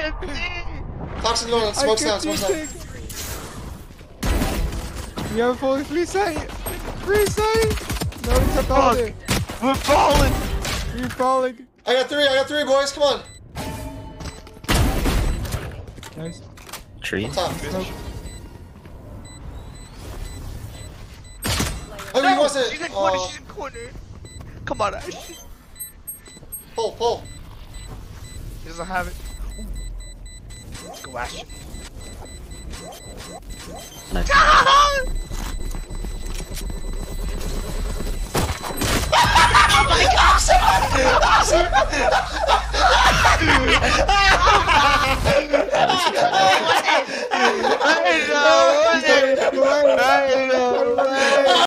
Toxin going, smokes down, smokes down. You have a fully free sight! Free sight! No, we kept on it. We're falling! You're falling. I got three, boys, come on. Nice. Tree. Top. Smoke. Oh, he wasn't. She's in corner, she's in corner. Come on, Ashton. Pull. He doesn't have it. Let's go, Ashton. Nice. Oh my gosh! I know.